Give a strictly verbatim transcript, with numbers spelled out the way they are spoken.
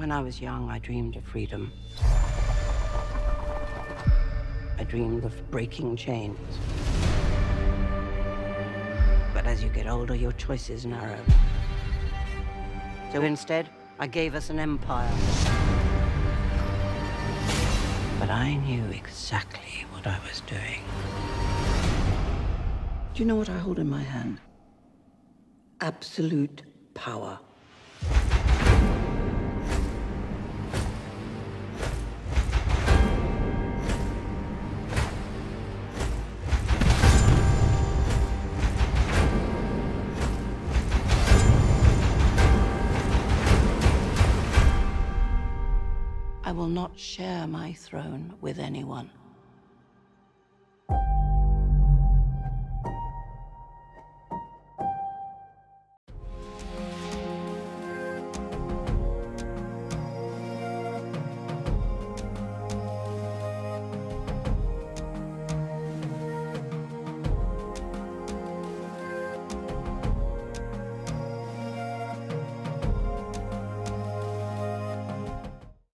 When I was young, I dreamed of freedom. I dreamed of breaking chains. But as you get older, your choices narrow. So instead, I gave us an empire. But I knew exactly what I was doing. Do you know what I hold in my hand? Absolute power. I will not share my throne with anyone.